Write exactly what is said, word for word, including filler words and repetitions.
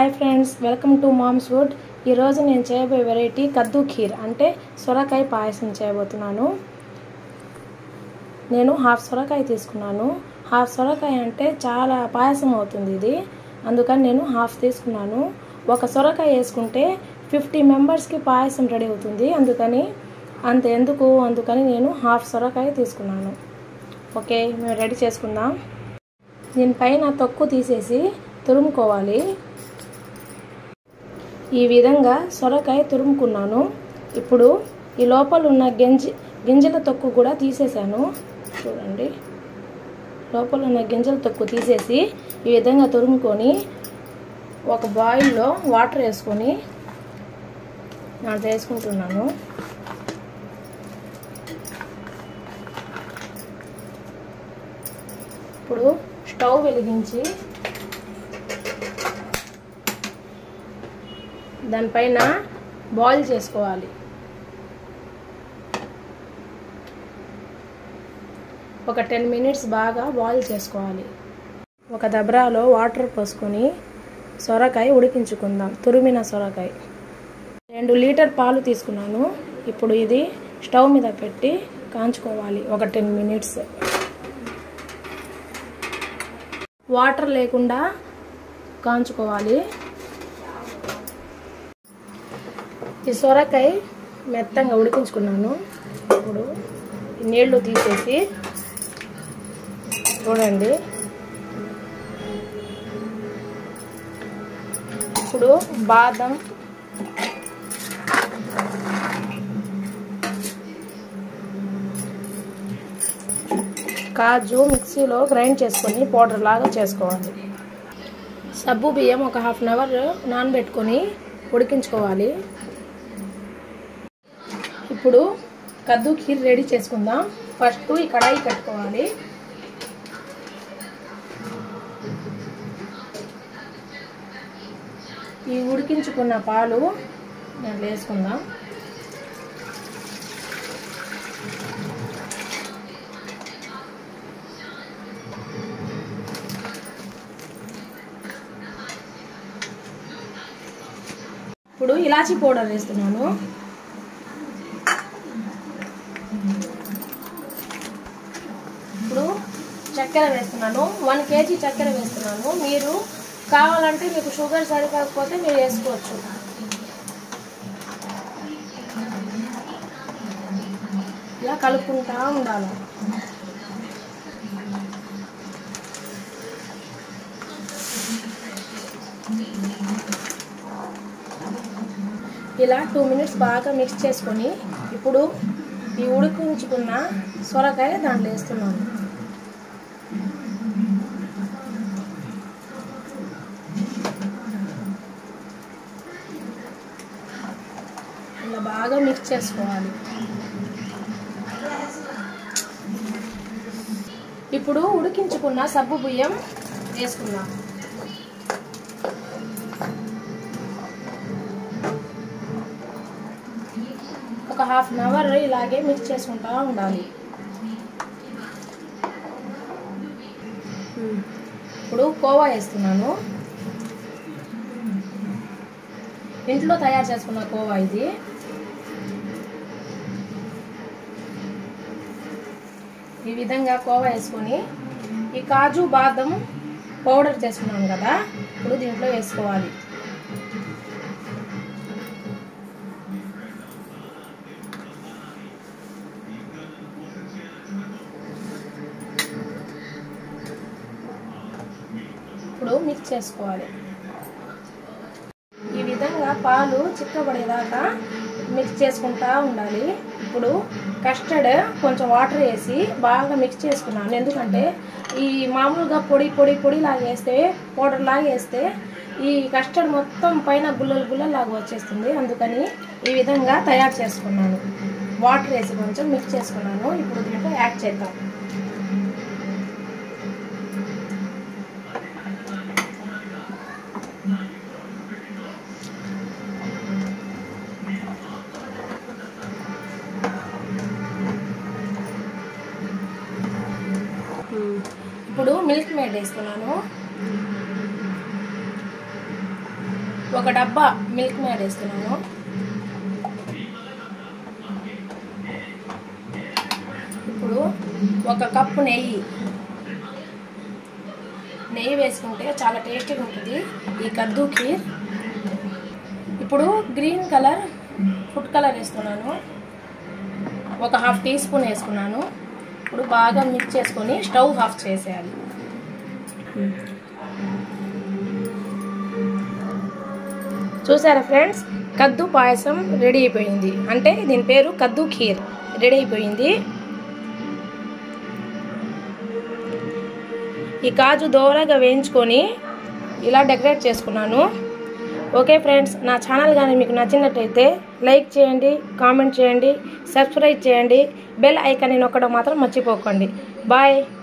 Hi friends, welcome to mom's food. ఈరోజు నేను చేయబోయే వెరైటీ కద్దు ఖీర్ అంటే సొరకాయ పాయసం చేయబోతున్నాను. నేను హాఫ్ సొరకాయ తీసుకున్నాను. హాఫ్ సొరకాయ అంటే చాలా పాయసం అవుతుంది ఇది, అందుకని నేను హాఫ్ తీసుకున్నాను. ఒక సొరకాయ వేసుకుంటే ఫిఫ్టీ మెంబర్స్కి పాయసం రెడీ అవుతుంది, అందుకని అంత ఎందుకు అందుకని నేను హాఫ్ సొరకాయ తీసుకున్నాను. ఓకే, మేము రెడీ చేసుకుందాం. దీనిపైన తొక్కు తీసేసి తురుముకోవాలి. ఈ విధంగా సొరకాయ తురుముకున్నాను. ఇప్పుడు ఈ లోపల ఉన్న గింజ గింజల తొక్కు కూడా తీసేసాను. చూడండి, లోపల ఉన్న గింజల తొక్కు తీసేసి ఈ విధంగా తురుముకొని ఒక బాయిల్లో వాటర్ వేసుకొని నేను వేసుకుంటున్నాను. ఇప్పుడు స్టవ్ వెలిగించి దానిపైన బాయిల్ చేసుకోవాలి. ఒక టెన్ మినిట్స్ బాగా బాయిల్ చేసుకోవాలి. ఒక దబ్రాలో వాటర్ పోసుకొని సొరకాయ ఉడికించుకుందాం. తురిమిన సొరకాయ రెండు లీటర్ పాలు తీసుకున్నాను. ఇప్పుడు ఇది స్టవ్ మీద పెట్టి కాంచుకోవాలి ఒక టెన్ మినిట్స్. వాటర్ లేకుండా కాంచుకోవాలి. ఈ సొరకాయ మెత్తంగా ఉడికించుకున్నాను. ఇప్పుడు నీళ్లు తీసేసి చూడండి, ఇప్పుడు బాదం, కాజు మిక్సీలో గ్రైండ్ చేసుకొని పౌడర్ లాగా చేసుకోవాలి. సబ్బు బియ్యం ఒక హాఫ్ అన్ అవర్ నానబెట్టుకొని ఉడికించుకోవాలి. ఇప్పుడు కద్దు ఖీర్ రెడీ చేసుకుందాం. ఫస్ట్ ఈ కడాయి పెట్టుకోవాలి. ఈ ఉడికించుకున్న పాలు దాంట్లో వేసుకుందాం. ఇప్పుడు ఇలాచీ పౌడర్ వేస్తున్నాను. ఇప్పుడు చక్కెర వేస్తున్నాను. వన్ కేజీ చక్కెర వేస్తున్నాను. మీరు కావాలంటే మీకు షుగర్ సరిపోకపోతే మీరు వేసుకోవచ్చు. ఇలా కలుపుకుంటా ఉండాలి. ఇలా టూ మినిట్స్ బాగా మిక్స్ చేసుకొని ఇప్పుడు ఈ ఉడికించుకున్న సొరకాయ దాంట్లో వేస్తున్నాను. ఇలా బాగా మిక్స్ చేసుకోవాలి. ఇప్పుడు ఉడికించుకున్న సబ్బు బియ్యం వేసుకుందాం. ఒక హాఫ్ అన్ అవర్ ఇలాగే మిక్స్ చేసుకుంటా ఉండాలి. ఇప్పుడు కోవా వేస్తున్నాను. ఇంట్లో తయారు చేసుకున్న కోవా ఇది. ఈ విధంగా కోవా వేసుకొని ఈ కాజు బాదం పౌడర్ చేసుకున్నాను కదా, ఇప్పుడు దీంట్లో వేసుకోవాలి. ఇప్పుడు మిక్స్ చేసుకోవాలి. ఈ విధంగా పాలు చిక్కబడేదాకా మిక్స్ చేసుకుంటా ఉండాలి. ఇప్పుడు కస్టర్డ్ కొంచెం వాటర్ వేసి బాగా మిక్స్ చేసుకున్నాను. ఎందుకంటే ఈ మామూలుగా పొడి పొడి పొడి లాగా వేస్తే, పౌడర్ లాగా వేస్తే ఈ కస్టర్డ్ మొత్తం పైన గుల్లలు గుల్లలు లాగా వచ్చేస్తుంది. అందుకని ఈ విధంగా తయారు చేసుకున్నాను. వాటర్ వేసి కొంచెం మిక్స్ చేసుకున్నాను. ఇప్పుడు దీంట్లో యాడ్ చేద్దాం. ఇప్పుడు మిల్క్ మేడ్ వేస్తున్నాను. ఒక డబ్బా మిల్క్ మేడ్ వేస్తున్నాను. ఇప్పుడు ఒక కప్పు నెయ్యి నెయ్యి వేసుకుంటే చాలా టేస్టీగా ఉంటుంది ఈ కద్దు ఖీర్. ఇప్పుడు గ్రీన్ కలర్ ఫుడ్ కలర్ వేస్తున్నాను. ఒక హాఫ్ టీ స్పూన్ వేసుకున్నాను. ఇప్పుడు బాగా మిక్స్ చేసుకొని స్టవ్ ఆఫ్ చేసేయాలి. చూసారా ఫ్రెండ్స్, కద్దు పాయసం రెడీ అయిపోయింది. అంటే దీని పేరు కద్దు ఖీర్ రెడీ అయిపోయింది. ఈ కాజు దోరగా వేయించుకొని ఇలా డెకరేట్ చేసుకున్నాను. ఓకే ఫ్రెండ్స్, నా ఛానల్ కానీ మీకు నచ్చినట్టయితే లైక్ చేయండి, కామెంట్ చేయండి, సబ్స్క్రైబ్ చేయండి, బెల్ ఐకాన్ని నొక్కడం మాత్రం మర్చిపోకండి. బాయ్.